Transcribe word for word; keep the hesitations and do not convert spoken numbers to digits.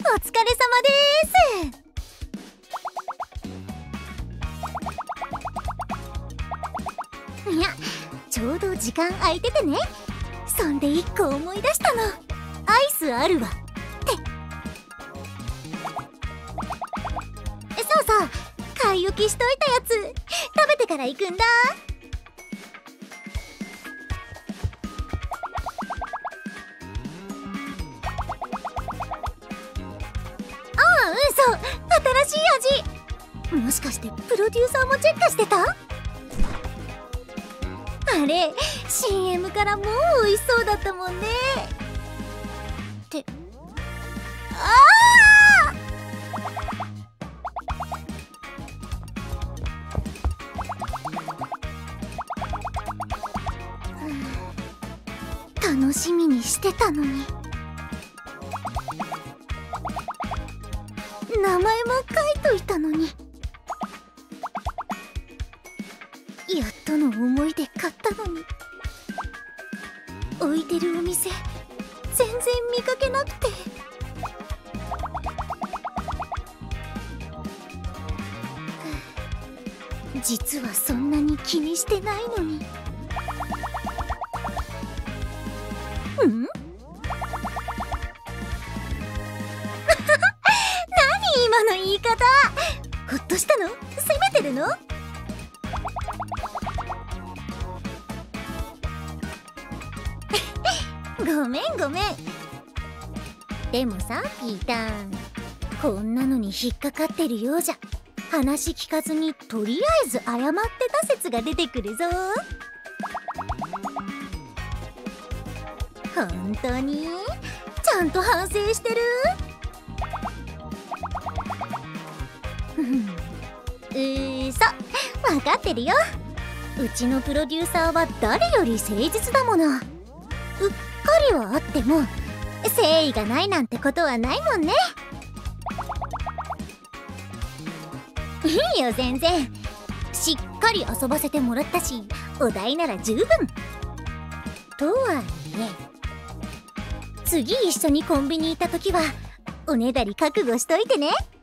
お疲れ様です。いや、ちょうど時間空いててね。そんで一個思い出したの。アイスあるわって。そうそう、買い置きしといたやつ食べてから行くんだ。ああ、うん、そう、新しい味。もしかしてプロデューサーもチェックしてた？あれ シーエム からもう美味しそうだったもんね。ってああ、楽しみにしてたのに。名前も書いといたのに。やっとの思いで買ったのに。置いてるお店全然見かけなくて。実はそんなに気にしてないのに。ん？何今の言い方。ほっとしたの？責めてるの？ごめんごめん。でもさ、ピーターン、こんなのに引っかかってるようじゃ話聞かずにとりあえず謝ってた説が出てくるぞ。本当にちゃんと反省してる？うそ、分かってるよ。うちのプロデューサーは誰より誠実だもの。うっかりはあっても誠意がないなんてことはないもんね。いいよ全然。しっかり遊ばせてもらったしお代なら十分。とはいえ次一緒にコンビニ行った時はおねだり覚悟しといてね。